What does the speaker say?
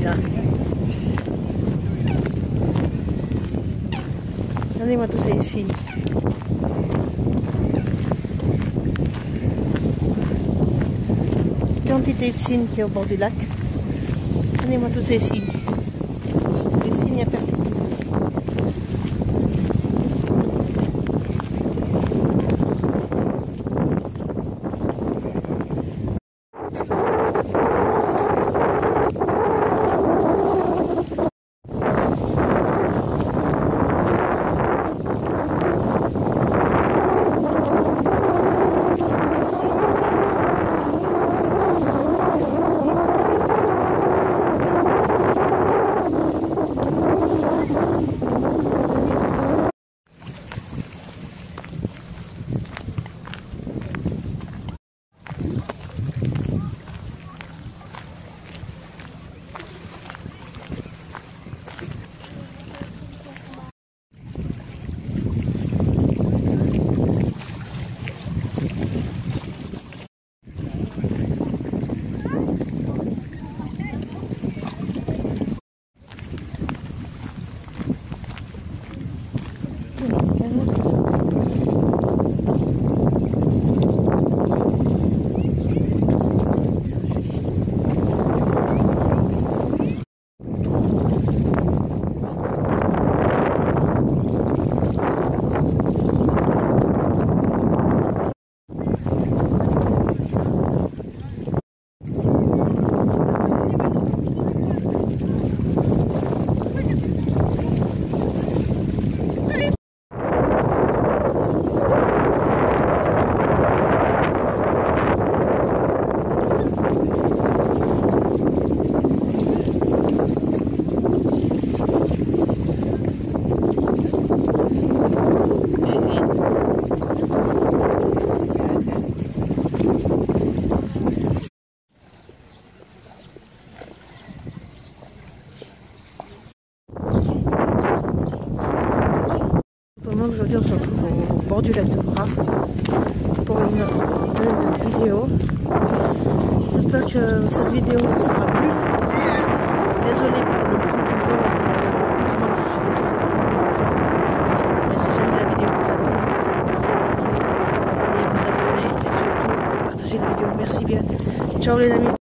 là. Regardez-moi tous ces signes. Quantité de signes qui est au bord du lac. Regardez-moi tous ces signes. C'est des signes à particules. Aujourd'hui on se retrouve au bord du lac de Bras pour une vidéo. J'espère que cette vidéo vous sera plu. Désolée pour le bruit du vent, je suis désolée pour le bruit du vent. Mais si jamais la vidéo vous a plu, n'hésitez pas à liker et vous abonner et surtout à partager la vidéo. Merci bien. Ciao les amis.